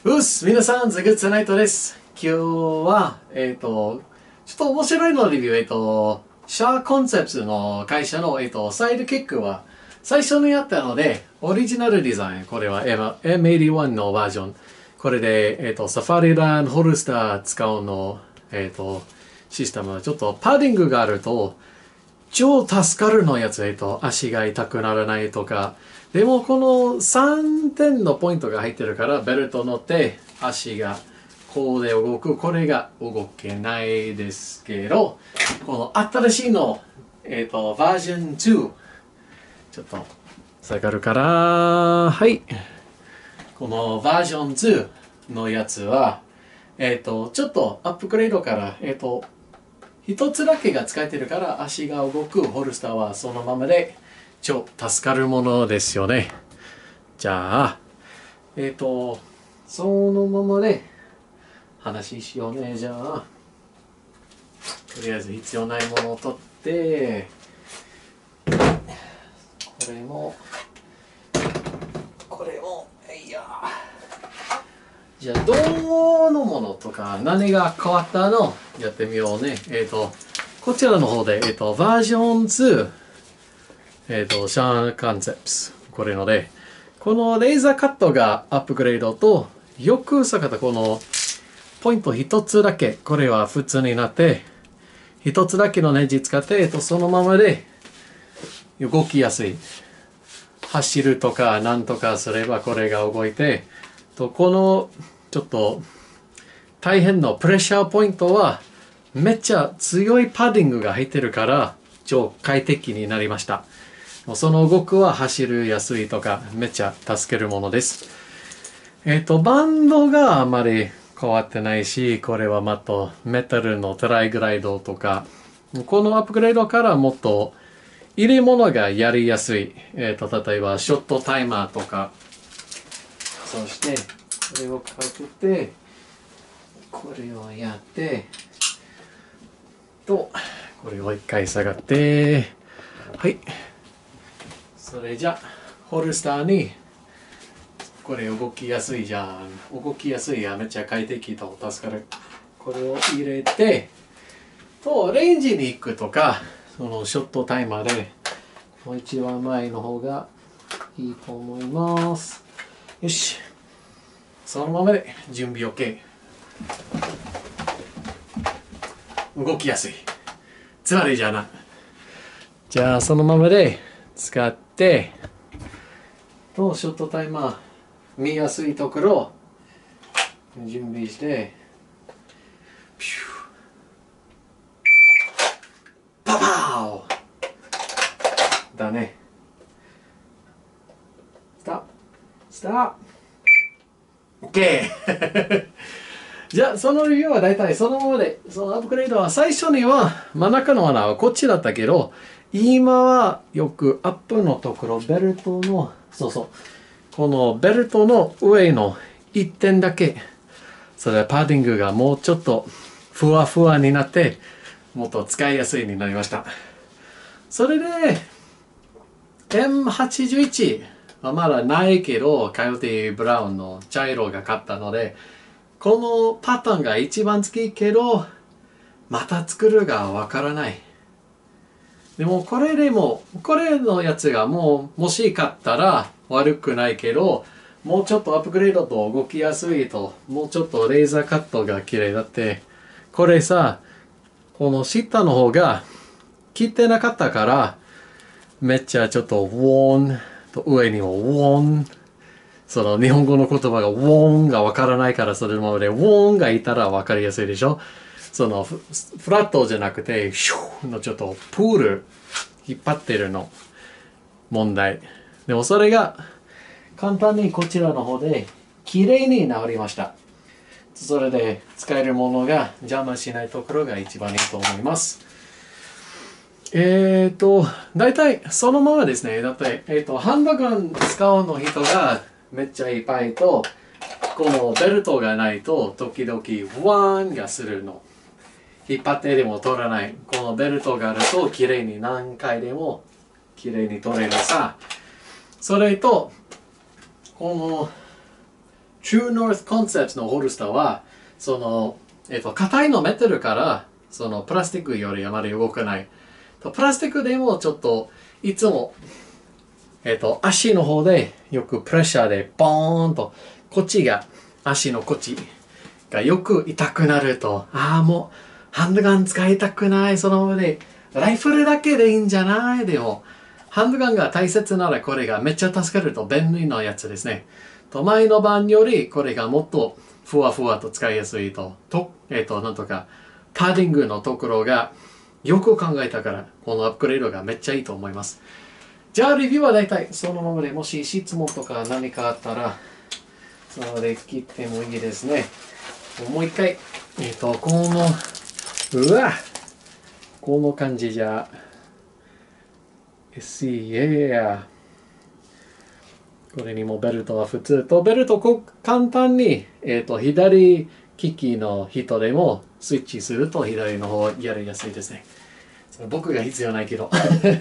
皆さん、ザグッズナイトです。今日は、ちょっと面白いのレビュー、シャーコンセプツの会社の、サイドキックは、最初にやったので、オリジナルデザイン、これは M81 のバージョン。これで、サファリラン、ホルスター使うの、システムは、ちょっとパッディングがあると、超助かるのやつ、足が痛くならないとか。でもこの3点のポイントが入ってるから、ベルト乗って足がこうで動く。これが動けないですけど、この新しいの、バージョン2。ちょっと下がるから、はい。このバージョン2のやつは、ちょっとアップグレードから、一つだけが使えてるから足が動くホルスターはそのままで超助かるものですよね。じゃあ、そのままで話しようね。じゃあ、とりあえず必要ないものを取って、これも、いや。じゃあ、どのものとか何が変わったのやってみようね。こちらの方で、バージョン2、シャーコンセプツ。これので、このレーザーカットがアップグレードと、よく下がったこのポイント一つだけ、これは普通になって、一つだけのネジ使って、そのままで動きやすい。走るとかなんとかすればこれが動いて、このちょっと大変のプレッシャーポイントはめっちゃ強いパッディングが入ってるから超快適になりました。その動くは走るやすいとかめっちゃ助けるものです。バンドがあまり変わってないし、これはまたメタルのトライグライドとか、このアップグレードからもっと入れ物がやりやすい。例えばショットタイマーとか、そしてこれをかけて、これをやって、これを一回下がって、はい。それじゃ、ホルスターに、これ動きやすいじゃん。動きやすいや、めっちゃ快適と助かる。これを入れて、レンジに行くとか、そのショットタイマーで、もう一番前の方がいいと思います。よし。そのままで準備 OK。動きやすい。つまりじゃな。じゃあそのままで使って、ショットタイマー見やすいところ準備して、ピューパパーだね。スタート OK じゃあその理由は大体そのままで、そのアップグレードは最初には真ん中の穴はこっちだったけど、今はよくアップのところ、ベルトの、このベルトの上の1点だけ、それはパッディングがもうちょっとふわふわになって、もっと使いやすいになりました。それで、M81 はまだないけど、カヨティ・ブラウンの茶色が買ったので、このパターンが一番好きけど、また作るがわからない。でもこれのやつがもし買ったら悪くないけど、もうちょっとアップグレードと動きやすいと、もうちょっとレーザーカットが綺麗だって、これさ、この下の方が切ってなかったから、めっちゃちょっとウォーンと上にもウォーン、その日本語の言葉がウォーンがわからないから、それのままでウォーンがいたらわかりやすいでしょ。そのフラットじゃなくて、シューのちょっとプール引っ張ってるの問題。でもそれが簡単にこちらの方で綺麗に治りました。それで使えるものが邪魔しないところが一番いいと思います。大体そのままですね。だって、ハンドガン使うの人がめっちゃいっぱいと、このベルトがないと時々ワーンがするの。引っ張ってでも取らない。このベルトがあると綺麗に何回でも綺麗に取れるさ。それと、この True North Concepts のホルスターは、その、硬いのメタルから、そのプラスチックよりあまり動かない。プラスチックでもちょっと、いつも、足の方でよくプレッシャーでボーンと、こっちが、足のこっちがよく痛くなると、もう、ハンドガン使いたくない。その上で、ライフルだけでいいんじゃない？でも、ハンドガンが大切ならこれがめっちゃ助かると便利なやつですね。前の版よりこれがもっとふわふわと使いやすいと、なんとか、パッディングのところがよく考えたから、このアップグレードがめっちゃいいと思います。じゃあ、レビューは大体そのままで、もし質問とか何かあったら、それ切ってもいいですね。もう一回、この感じじゃ、これにもベルトは普通と、ベルト簡単に、左利きの人でもスイッチすると左の方やりやすいですね。僕が必要ないけど。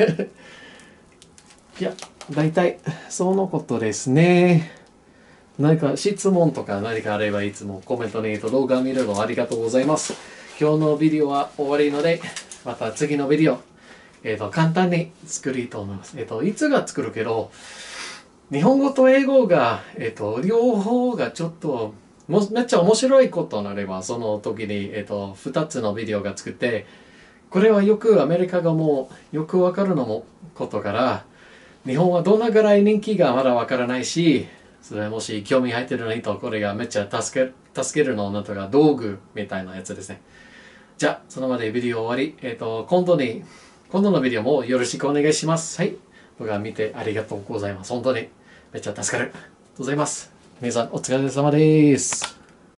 いや、大体そのことですね。何か質問とか何かあればいつもコメントに動画見るのありがとうございます。今日のビデオは終わりので、また次のビデオ、簡単に作りと思います。いつが作るけど、日本語と英語が、両方がちょっとめっちゃ面白いことになれば、その時に、2つのビデオが作って、これはよくアメリカ語もよくわかるのもことから、日本はどんなぐらい人気がまだわからないし、それもし興味入ってるの人、これがめっちゃ助けるのなんとか道具みたいなやつですね。じゃあ、そのまでビデオ終わり。今度のビデオもよろしくお願いします。はい。動画見てありがとうございます。本当にめっちゃ助かる。ありがとうございます。皆さんお疲れ様です。